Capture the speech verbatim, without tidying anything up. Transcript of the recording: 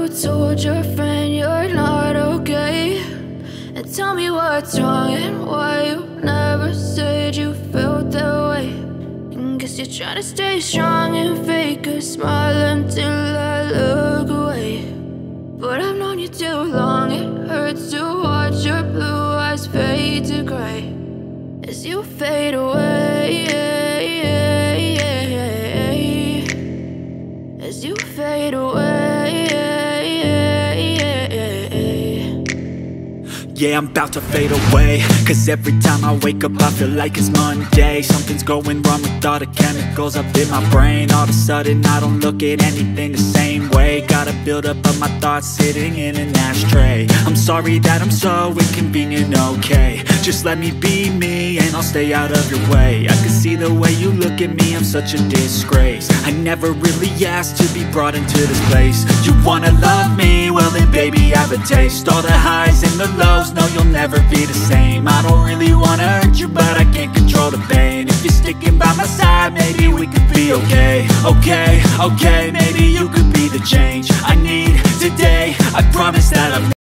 told your friend you're not okay? And tell me what's wrong and why you never said you felt that way. And guess you're trying to stay strong and fake a smile until I look away. But I've known you too long, it hurts to watch your blue eyes fade to gray as you fade away, as you fade away. Yeah, I'm about to fade away, cause every time I wake up I feel like it's Monday. Something's going wrong with all the chemicals up in my brain. All of a sudden I don't look at anything the same way. Gotta build up of my thoughts sitting in an ashtray. I'm sorry that I'm so inconvenient, okay? Just let me be me and I'll stay out of your way. I can see the way you look at me, I'm such a disgrace. I never really asked to be brought into this place. You wanna love me? Well then baby, have a taste. All the highs and the lows, no, you'll never be the same. I don't really wanna hurt you, but I can't control the pain. If you're sticking by my side, maybe we could be okay. Okay, okay, maybe you could be the change I need today. I promise that I'm